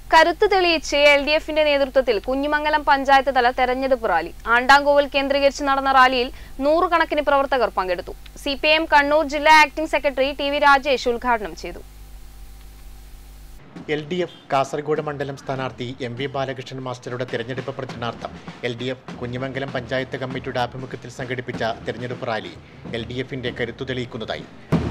കരുത്ത് തെളിയിച്ച് LDFന്റെ നേതൃത്വത്തിൽ കുഞ്ഞിമംഗലം പഞ്ചായത്ത് തല തെരഞ്ഞെടുപ്പ് റാലി. ആണ്ടാങ്കോവിൽ കേന്ദ്രീകരിച്ച് നടന്ന റാലിയിൽ നൂറുകണക്കിന് പ്രവർത്തകർ പങ്കെടുത്തു. CPM കണ്ണൂർ ജില്ലാ ആക്ടിംഗ് സെക്രട്ടറി TV രാജേഷ് ഉദ്ഘാടനം ചെയ്തു. LDF കാസർഗോഡ് മണ്ഡലം സ്ഥാനാർത്ഥി MV ബാലകൃഷ്ണൻ മാസ്റ്ററുടെ തെരഞ്ഞെടുപ്പ് പ്രചരണാർത്ഥം LDF കുഞ്ഞിമംഗലം പഞ്ചായത്ത് കമ്മിറ്റിയുടെ ആഭിമുഖ്യത്തിൽ സംഘടിപ്പിച്ച തെരഞ്ഞെടുപ്പ് റാലി LDFന്റെ കരുത്തു തെളിയിക്കുന്നതായി.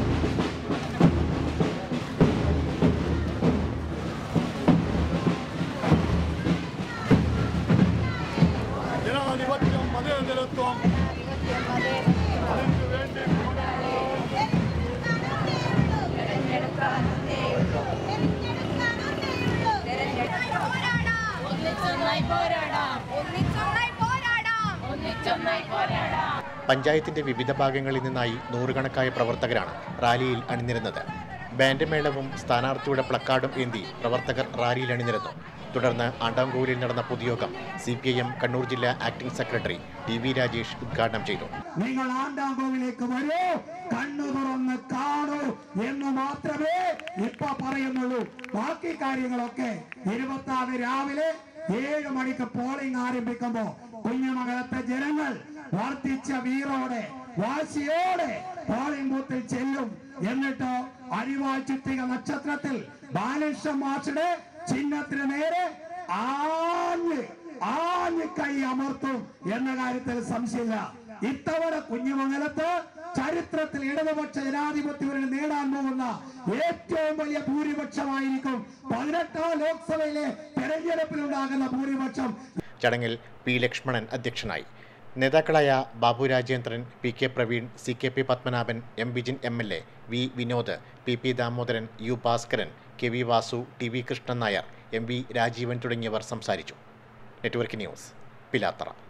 പഞ്ചായത്തിന്റെ വിവിധ ഭാഗങ്ങളിൽ നിന്നായി നൂറുകണക്കായ പ്രവർത്തകരാണ് റാലിയിൽ അണിനിരുന്നത്. ബാൻഡ് മേളവും സ്ഥാനാർത്ഥിയുടെ പ്ലക്കാർഡും ഏന്തി പ്രവർത്തകർ റാലിയിൽ അണിനിരുന്നു. തുടർന്ന് ആണ്ടാങ്കോവിലിൽ നടന്ന പൊതുയോഗം CPM കണ്ണൂർ ജില്ലാ ആക്ടിംഗ് സെക്രട്ടറി TV രാജേഷ് ഉദ്ഘാടനം ചെയ്തു. നിങ്ങൾ ആണ്ടാങ്കോവിലേക്ക് വരൂ, കണ്ണു തുറന്ന് കാണൂ എന്ന് മാത്രമേ ഇപ്പൊ പറയുന്നുള്ളൂ. ബാക്കി കാര്യങ്ങളൊക്കെ 26 രാവിലെ 7 മണിക്ക് പോളിംഗ് ആരംഭിക്കുമ്പോ കുഞ്ഞിമംഗലത്തെ ജനങ്ങൾ വർദ്ധിച്ച വീറോടെ വാശിയോടെ പോളിംഗ് ബൂത്തിൽ ചെല്ലും. എന്നിട്ട് അരിവാൾ ചുറ്റിക നക്ഷത്രത്തിൽ ബാലകൃഷ്ണൻ മാസ്റ്ററുടെ ചിഹ്നത്തിന് നേരെ ആഞ്ഞ് കൈ അമർത്തും എന്ന കാര്യത്തിൽ സംശയമില്ല. ഇത്തവണ കുഞ്ഞിമംഗലത്ത് ചരിത്രത്തിൽ ഇടതുപക്ഷ ജനാധിപത്യം നേടാൻ പോകുന്ന ഏറ്റവും വലിയ ഭൂരിപക്ഷമായിരിക്കും 18ാം ലോക്സഭയിലെ തെരഞ്ഞെടുപ്പിലുണ്ടാകുന്ന ഭൂരിപക്ഷം. ചടങ്ങിൽ P ലക്ഷ്മണൻ അധ്യക്ഷനായി. നേതാക്കളായ Babu Rajendran, PK Praveen, CKP Padmanabhan, M Vijin MLA, V Vinod, PP Damodaran, U Bhaskaran, KV Vasu, TV Krishnan Nair, MV Rajeevan തുടങ്ങിയവർ സംസാരിച്ചു. Network news, Pilathara.